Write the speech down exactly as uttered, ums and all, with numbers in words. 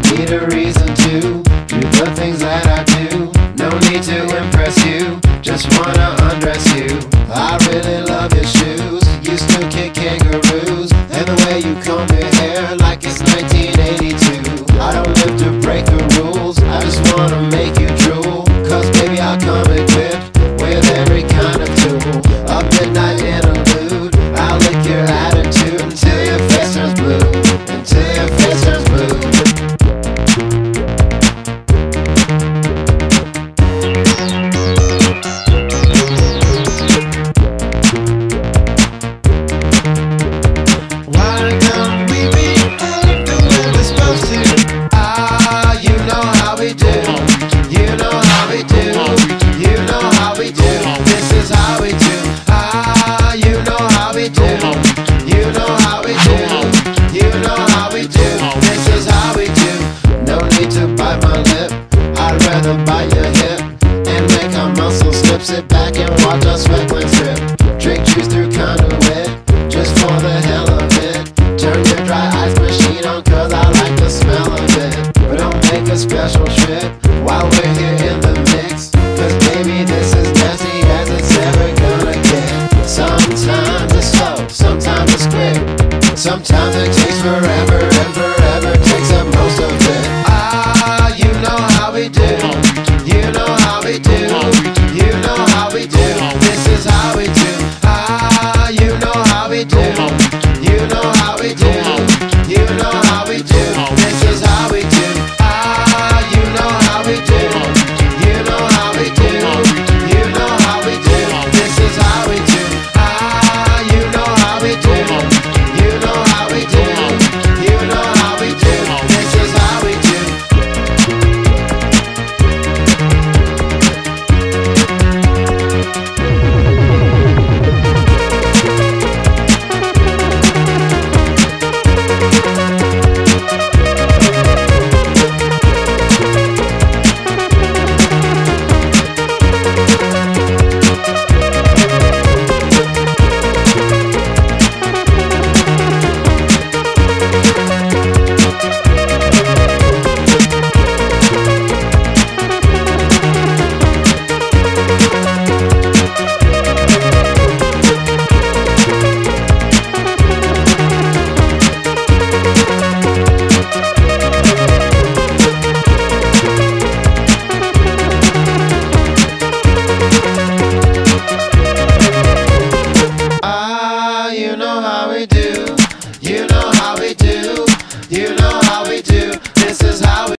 need a reason to do the things that I do. No need to impress you, just wanna undress you. I really love your shoes, you still kick kangaroos, and the way you comb your hair like it's nineteen eighty-two.